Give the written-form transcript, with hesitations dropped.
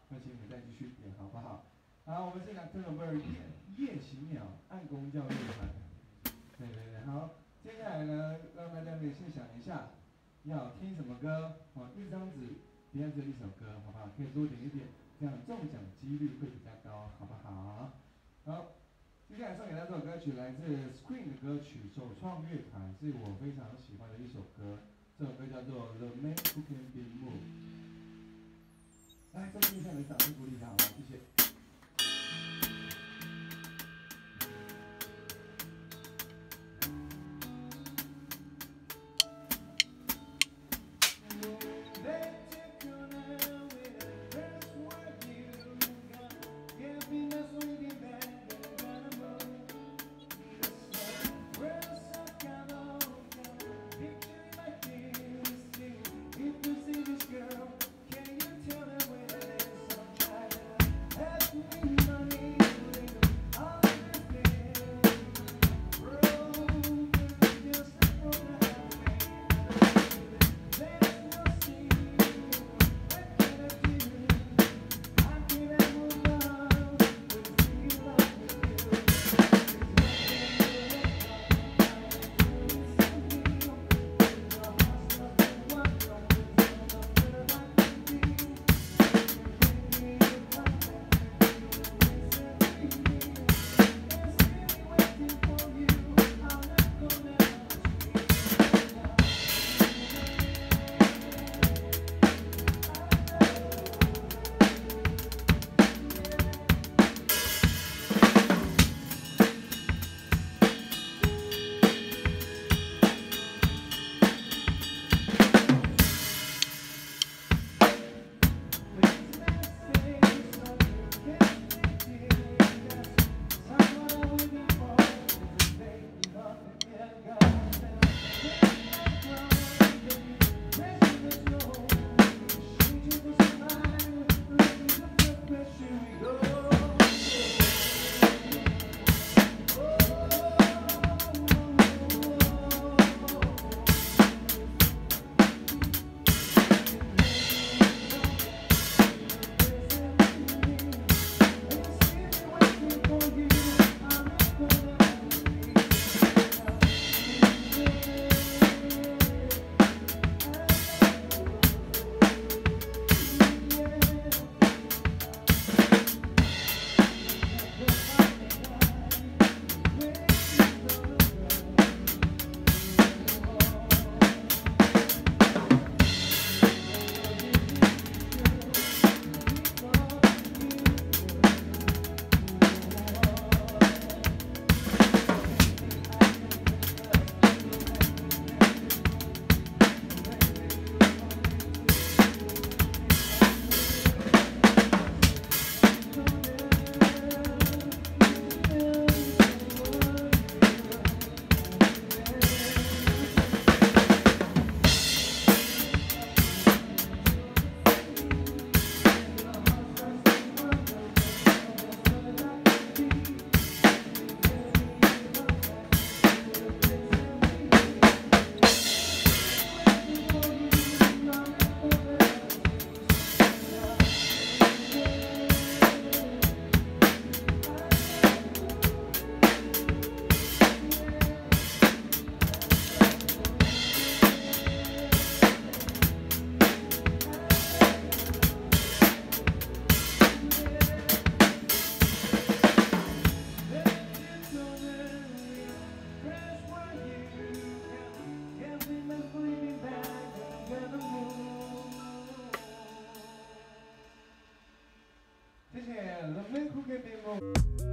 那请你们再继续点好不好？好，我们先来这首歌儿夜行鸟暗弓教乐团。对，好，接下来呢，让大家可以先想一下，要听什么歌？哦，一张纸，不要只有一首歌，好不好？可以多点一点，这样中奖几率会比较高，好不好？好，接下来送给大家这首歌曲来自 Screen 的歌曲，首创乐团，是我非常喜欢的一首歌。这首歌叫做《The Man Who Can Be Moved》。来，这边向你掌声鼓励一下，好吗？谢谢。谢谢 The Man Who Can Be Moved。